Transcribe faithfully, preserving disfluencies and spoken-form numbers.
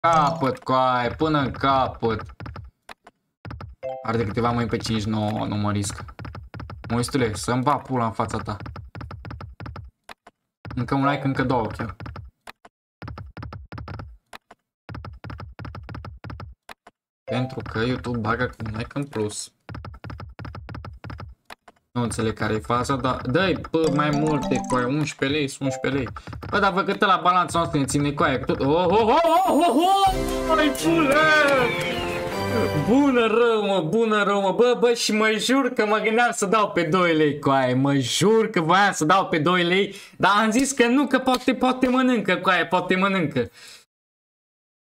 capăt, coaie, până în capăt. Are de câteva mâini pe cinci, nu, nu mă risc. Moistule, să-mi va pula în fața ta. Încă un like, încă două, chiar. Pentru că YouTube bagă cu un like în plus. Nu înțeleg care e faza, dar dă-i, bă, mai multe, coaie, unsprezece lei, unsprezece lei. Bă, dar vă câtă la balanța noastră ne ține coaie, tot... Oh, oh, oh, oh, oh, oh, ai bună! Bună rău, mă, bună rău, mă, bă, bă, și mă jur că mă gândeam să dau pe doi lei, coaie, mă jur că voiam să dau pe doi lei, dar am zis că nu, că poate, poate mănâncă, coaie, poate mănâncă.